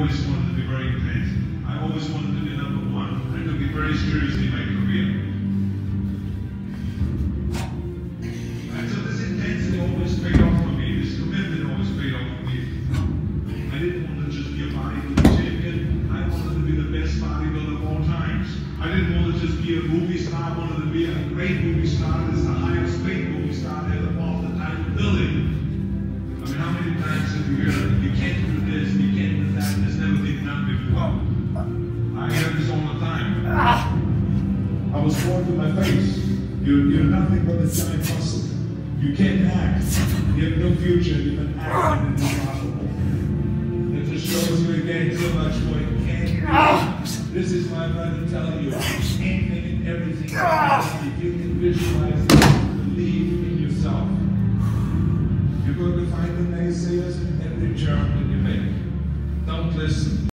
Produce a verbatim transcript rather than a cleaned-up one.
always wanted to be very intense. I always wanted to be number one. I took it very seriously in my career. And so this intensity always paid off for me. This commitment always paid off for me. I didn't want to just be a bodybuilding champion. I wanted to be the best bodybuilder of all times. I didn't want to just be a movie star. I wanted to be a great movie star. This is the highest paid movie star ever off the time building. I mean, how many times have you heard, you can't do this, you can't do that, and it's never been done before? I hear this all the time. I was born with my face. You're, you're nothing but a giant muscle. You can't act. You have no future. You've been acting and impossible. It just shows you again so much what you can't do. This is my brother telling you, anything and everything. If you can visualize it, believe in yourself. You're going to find the naysayers in every turn that you make. Don't listen.